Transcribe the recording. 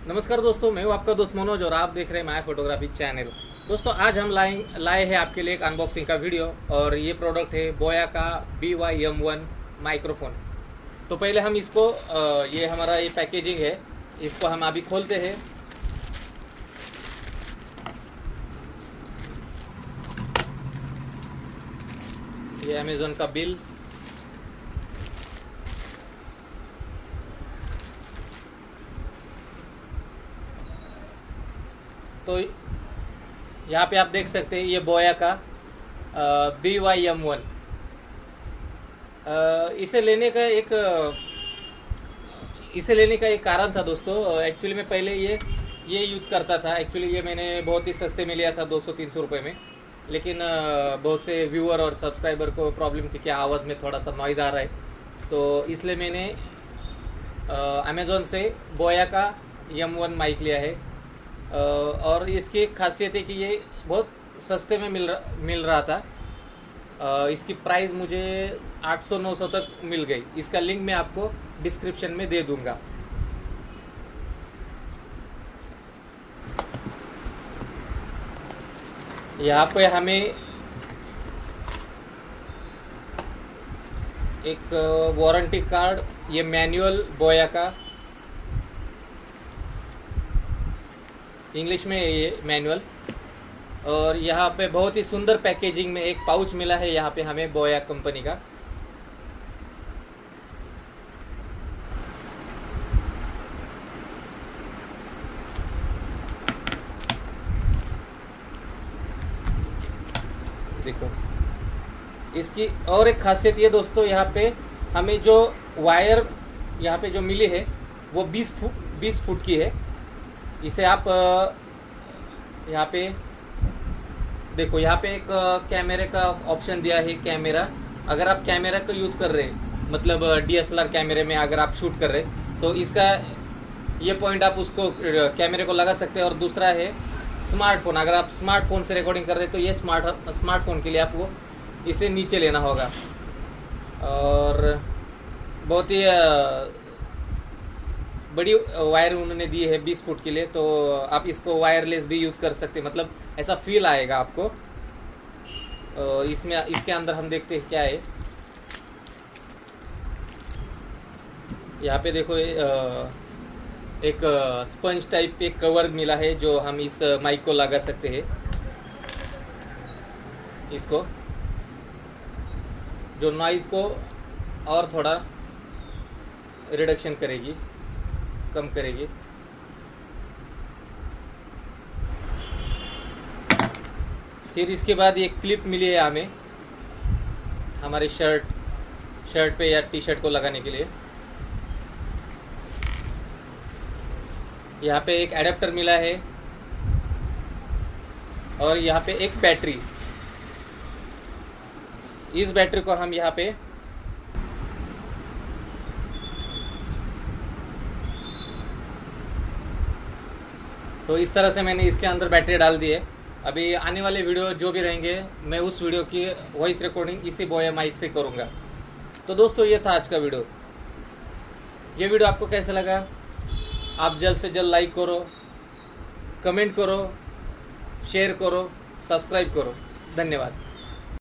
नमस्कार दोस्तों, मैं हूं आपका दोस्त मनोज और आप देख रहे हैं माया फोटोग्राफी चैनल। दोस्तों आज हम लाए हैं आपके लिए एक अनबॉक्सिंग का वीडियो और ये प्रोडक्ट है बोया का BY-M1 माइक्रोफोन। तो पहले हम इसको ये हमारा ये पैकेजिंग है, इसको हम अभी खोलते हैं। ये अमेज़न का बिल, तो यहाँ पे आप देख सकते हैं ये बोया का BY-M1। इसे लेने का एक कारण था दोस्तों। एक्चुअली मैं पहले ये यूज करता था। एक्चुअली ये मैंने बहुत ही सस्ते में लिया था, 200-300 रुपये में। लेकिन बहुत से व्यूअर और सब्सक्राइबर को प्रॉब्लम थी कि आवाज़ में थोड़ा सा नॉइज़ आ रहा है, तो इसलिए मैंने अमेज़ॉन से बोया का M1 माइक लिया है। और इसकी एक खासियत है कि ये बहुत सस्ते में मिल रहा था। इसकी प्राइस मुझे 800-900 तक मिल गई। इसका लिंक मैं आपको डिस्क्रिप्शन में दे दूंगा। यहाँ पे हमें एक वारंटी कार्ड, ये मैनुअल बोया का, इंग्लिश में ये मैनुअल, और यहाँ पे बहुत ही सुंदर पैकेजिंग में एक पाउच मिला है यहाँ पे हमें बोया कंपनी का। देखो, इसकी और एक खासियत ये दोस्तों, यहाँ पे हमें जो वायर यहाँ पे जो मिली है वो 20 फुट की है। इसे आप यहाँ पे देखो, यहाँ पे एक कैमरे का ऑप्शन दिया है। कैमरा, अगर आप कैमरा का यूज कर रहे हैं, मतलब DSLR कैमरे में अगर आप शूट कर रहे हैं, तो इसका ये पॉइंट आप उसको कैमरे को लगा सकते हैं। और दूसरा है स्मार्टफोन, अगर आप स्मार्टफोन से रिकॉर्डिंग कर रहे हैं तो ये स्मार्टफोन के लिए आपको इसे नीचे लेना होगा। और बहुत ही बड़ी वायर उन्होंने दी है 20 फुट के लिए, तो आप इसको वायरलेस भी यूज कर सकते हैं, मतलब ऐसा फील आएगा आपको। इसके अंदर हम देखते हैं क्या है। यहाँ पे देखो, एक स्पंज टाइप एक कवर मिला है जो हम इस माइक को लगा सकते हैं। इसको जो नॉइज को और थोड़ा रिडक्शन करेगी, कम करेगी। फिर इसके बाद ये क्लिप मिली है हमें हमारे शर्ट पे या टी-शर्ट को लगाने के लिए। यहाँ पे एक एडेप्टर मिला है और यहाँ पे एक बैटरी। इस बैटरी को हम यहाँ पे तो इस तरह से मैंने इसके अंदर बैटरी डाल दी है। अभी आने वाले वीडियो जो भी रहेंगे, मैं उस वीडियो की वॉइस रिकॉर्डिंग इसी बोया माइक से करूँगा। तो दोस्तों ये था आज का वीडियो। ये वीडियो आपको कैसा लगा? आप जल्द से जल्द लाइक करो, कमेंट करो, शेयर करो, सब्सक्राइब करो। धन्यवाद।